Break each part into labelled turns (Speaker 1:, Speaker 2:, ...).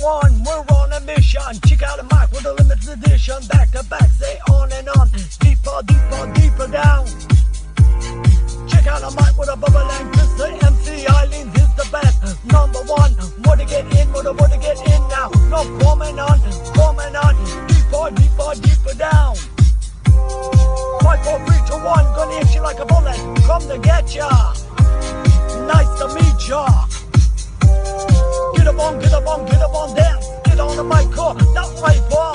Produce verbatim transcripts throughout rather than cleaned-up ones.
Speaker 1: one, we're on a mission. Check out the mic with a limited edition. Back to back, say on and on. Deeper, deeper, deeper down. Check out the mic with a bubble and Mister M C Eileen is the best. Number one, wanna get in, wanna wanna get in now. No coming on, coming on. Deeper, deeper, deeper down. Five, four, three, two, one, gonna hit you like a bullet. Come to get ya. Nice to meet ya. Get up on, get up on, get up on, dance. Get on the mic, car, that way far.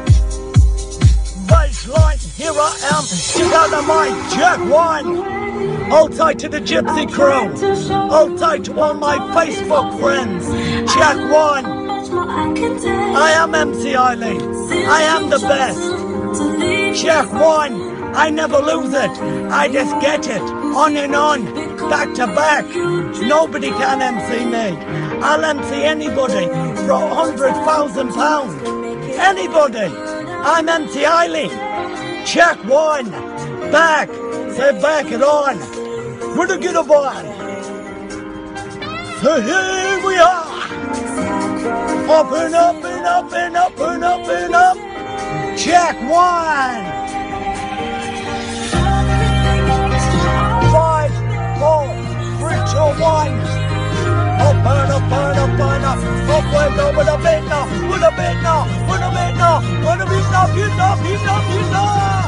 Speaker 1: Baseline, here I am. Check out the mic, check one. Hold tight to the Gypsy crew. Hold tight to all my Facebook friends. Check one. I am M C Eileen. I am the best. Check one. I never lose it. I just get it. On and on. Back to back. Nobody can M C me. I'll M C anybody for a hundred thousand pounds. Anybody. I'm M C Eileen. Check one. Back. Say back it on. We're the get a on. So here we are. Up and up and up and up and up and up. Check one. Five, four, three, two, one. Up and up and up and up. Up and up with a bit now. With a bit now. With a bit now. With a bit now. Get up, get up, get up.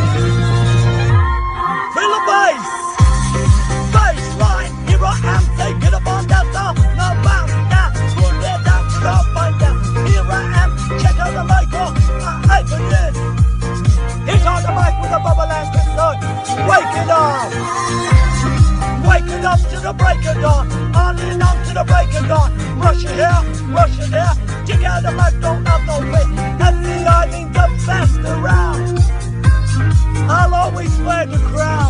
Speaker 1: Feel the bass. Bassline. Here I am. Say get up on that now. Now bounce down. Put it down. Get up and down. Here I am. Check out the mic. I open this. Hit on the mic with a bubble and crystal. Wake it up. Wake it up to the break of dawn. On and on to the break of dawn. Rush it here. Rush it here. Check out the mic. Don't have no wait. M C Eileen the best around. I'll always wear the crown.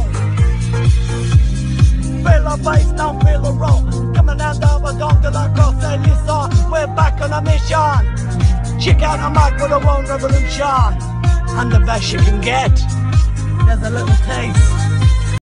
Speaker 1: Feel the bass, now feel the roll. Coming out of a dongle across the listen. We're back on a mission. Check out the mic for the world revolution. And the best you can get. There's a little taste.